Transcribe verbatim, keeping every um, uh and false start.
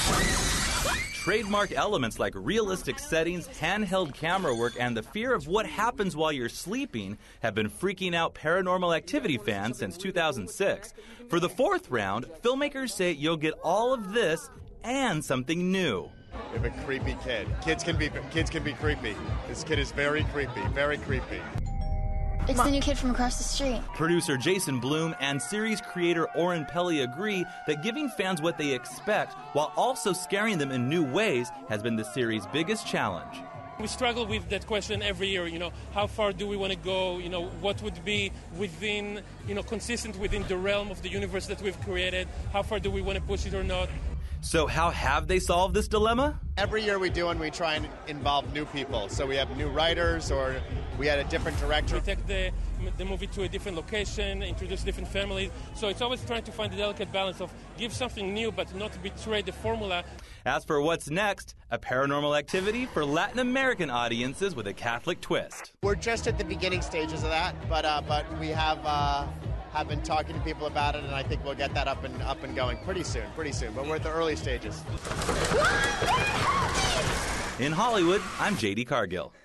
Trademark elements like realistic settings, handheld camera work, and the fear of what happens while you're sleeping have been freaking out Paranormal Activity fans since two thousand six. For the fourth round, filmmakers say you'll get all of this and something new. We have a creepy kid. Kids can be kids can be creepy. This kid is very creepy, very creepy. It's the new kid from across the street. Producer Jason Bloom and series creator Oren Peli agree that giving fans what they expect while also scaring them in new ways has been the series' biggest challenge. We struggle with that question every year, you know, how far do we want to go, you know, what would be within, you know, consistent within the realm of the universe that we've created, how far do we want to push it or not. So how have they solved this dilemma? Every year we do, and we try and involve new people. So we have new writers, or we had a different director. We take the, the movie to a different location, introduce different families. So it's always trying to find the delicate balance of give something new but not betray the formula. As for what's next, a Paranormal Activity for Latin American audiences with a Catholic twist. We're just at the beginning stages of that, but uh, but we have uh, have been talking to people about it, and I think we'll get that up and up and going pretty soon, pretty soon. But we're at the early stages. In Hollywood, I'm J D Cargill.